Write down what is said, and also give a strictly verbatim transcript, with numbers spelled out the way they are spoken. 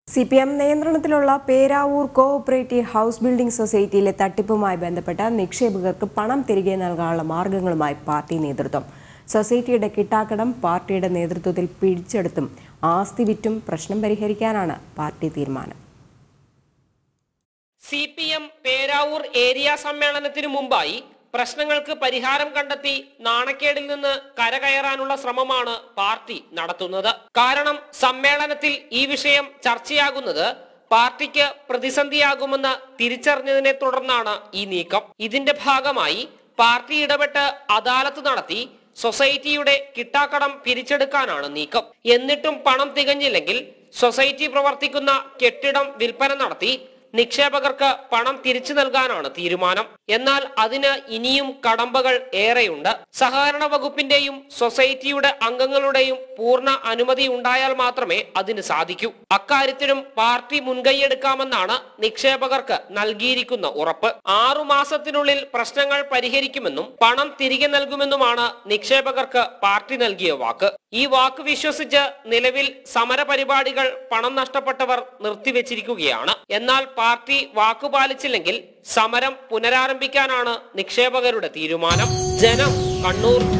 C P M നിയന്ത്രണത്തിലുള്ള Peravoor cooperative house building സൊസൈറ്റിയിലെ തട്ടിപ്പുമായി ബന്ധപ്പെട്ട നിക്ഷേപകർക്ക് പണം തിരികെ നൽകാനുള്ള മാർഗങ്ങളുമായി പാർട്ടി നേതൃത്വം. സൊസൈറ്റിയുടെ കിട്ടാക്കടം പാർട്ടിയുടെ നേതൃത്വത്തിൽ പിടിച്ചെടുത്തും ആസ്തി വിറ്റും പ്രശ്നം പരിഹരിക്കാനാണ് പാർട്ടി തീരുമാനം. C P M Peravoor area സമ്മേളനത്തിനു മുമ്പായി പ്രശ്നങ്ങൾക്ക് പരിഹാരം കണ്ടെത്തി നാണക്കേടിൽ നിന്ന് കരകയറാനുള്ള ശ്രമമാണ് പാർട്ടി നടത്തുന്നത്. കാരണം സമ്മേളനത്തിൽ ഈ വിഷയം ചർച്ചയാകുന്നത് പാർട്ടിക്ക് പ്രതിസന്ധിയാകുമെന്ന് തിരിച്ചറിഞ്ഞതിനെ തുടർന്നാണ് ഈ നീക്കം. ഇതിന്റെ ഭാഗമായി പാർട്ടി ഇടപെട്ട് അദാലത്ത് നടത്തി സൊസൈറ്റിയുടെ കിട്ടാക്കടം പിരിച്ചെടുക്കാനാണ് നീക്കം. എന്നിട്ടും പണം തികഞ്ഞില്ലെങ്കിൽ സൊസൈറ്റി പ്രവർത്തിക്കുന്ന കെട്ടിടം വിൽപ്പന നടത്തി നിക്ഷേപകർക്ക് പണം തിരിച്ചു നൽകാനാണ് തീരുമാനം. എന്നാൽ അതിന് ഇനിയും കടമ്പകൾ ഏറെയുണ്ട്. സഹകരണ വകുപ്പിന്റെയും സൊസൈറ്റിയുടെ അംഗങ്ങളുടെയും പൂർണ്ണ അനുമതി ഉണ്ടായാൽ മാത്രമേ അതിന് സാധിക്കൂ. അക്കാര്യത്തിലും പാർട്ടി മുൻകൈയെടുക്കാമെന്നാണ് നിക്ഷേപകർക്ക് നൽകിയിരിക്കുന്ന ഉറപ്പ്. ആറു മാസത്തിനുള്ളിൽ പ്രശ്നങ്ങൾ പരിഹരിക്കുമെന്നും പണം തിരികെ നൽകുമെന്നുമാണ് നിക്ഷേപകർക്ക് പാർട്ടി നൽകിയ വാക്ക്. ഈ വാക്ക് വിശ്വസിച്ച് നിലവിൽ സമര പരിപാടികൾ പണം നഷ്ടപ്പെട്ടവർ നിർത്തിവെച്ചിരിക്കുകയാണ്. എന്നാൽ പാർട്ടി വാക്കുപാലിച്ചില്ലെങ്കിൽ സമരം പുനരാരംഭിക്കാനാണ് നിക്ഷേപകരുടെ തീരുമാനം. ജനം, കണ്ണൂർ.